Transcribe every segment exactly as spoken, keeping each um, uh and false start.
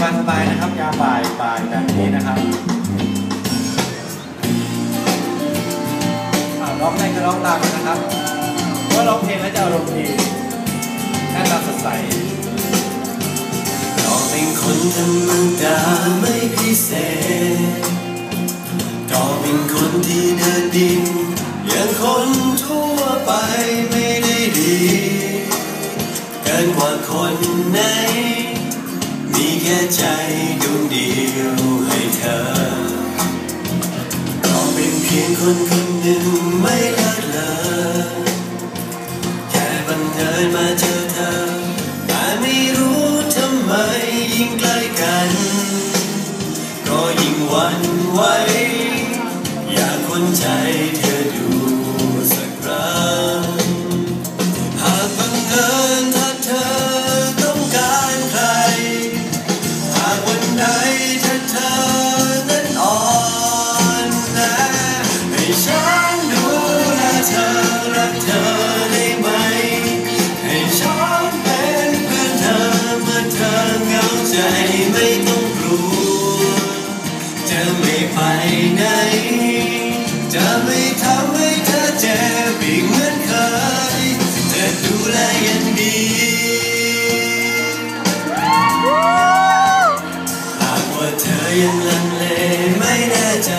สบายๆนะครับยามบ่ายบ่ายแบบนี้นะครับร้องได้ก็ร้องตามกันนะครับเพราะร้องเพลงแล้วจะอารมณ์ดีหน้าตาสดใสก็เป็นคนธรรมดาไม่พิเศษก็เป็นคนที่เดินดินอย่างคนทั่วไปไม่ได้ดีเกินกว่าคนไหนมีแค่ใจดวงเดียวให้เธอก็เป็นเพียงคนคนหนึ่งไม่เลิศเลอแค่บังเอิญมาเจอเธอแต่ไม่รู้ทำไมยิ่งใกล้กันก็ยิ่งหวั่นไหวอยากคนใจเธอดูสักครั้งหากบังเอิญถ้าเธอต้องการใครหากวันใดถ้าเธอนั้นอ่อนแอให้ฉันดูแลเธอรักเธอได้ไหมให้ฉันเป็นเพื่อนเธอเมื่อเธอเหงาใจไม่ต้องกลัวจะไม่ไปไหนจะไม่ทำให้เธอเจ็บอีกเหมือนเคยจะดูแลอย่างดีหากว่าเธอยังลังเลไม่แน่ใจ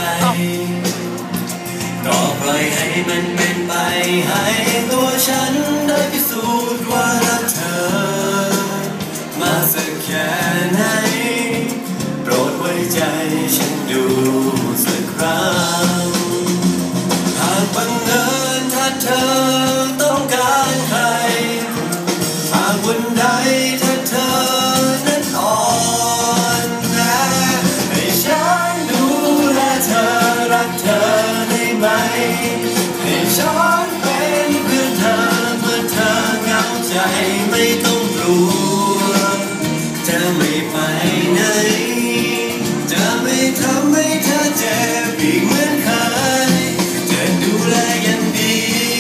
ก็ปล่อยให้มันเป็นไปให้ตัวฉันได้พิสูจน์ว่ารักเธอมาสักแค่ไหนโปรดไว้ใจฉันดูสักครั้งหากบังเอิญถ้าเธอต้องการใครหากวันใดถ้าเธอนั้นอ่อนแอให้ฉันดูแลเธอรักเธอได้ไหมให้ฉันเป็นเพื่อนเธอเมื่อเธอเหงาใจไม่ต้องกลัวจะไม่ไปไหนจะไม่ทำให้เธอเจ็บอีกเหมือนเคยจะดูแลอย่างดี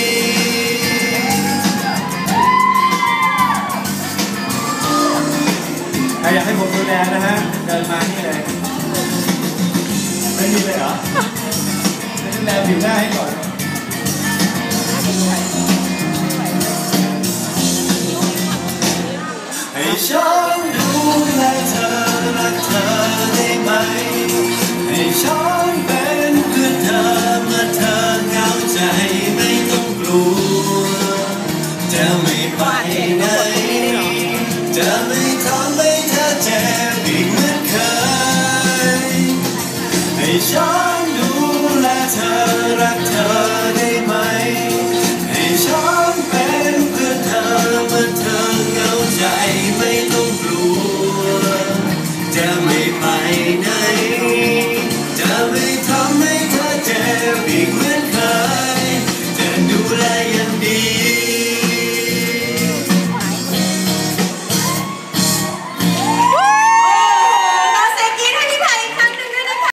ใครอยากให้ผมดูแลนะฮะเดินมานี่เลยไม่มีเลยเหรอไม่ดูแลผิวหน้าให้ก่อนให้ฉั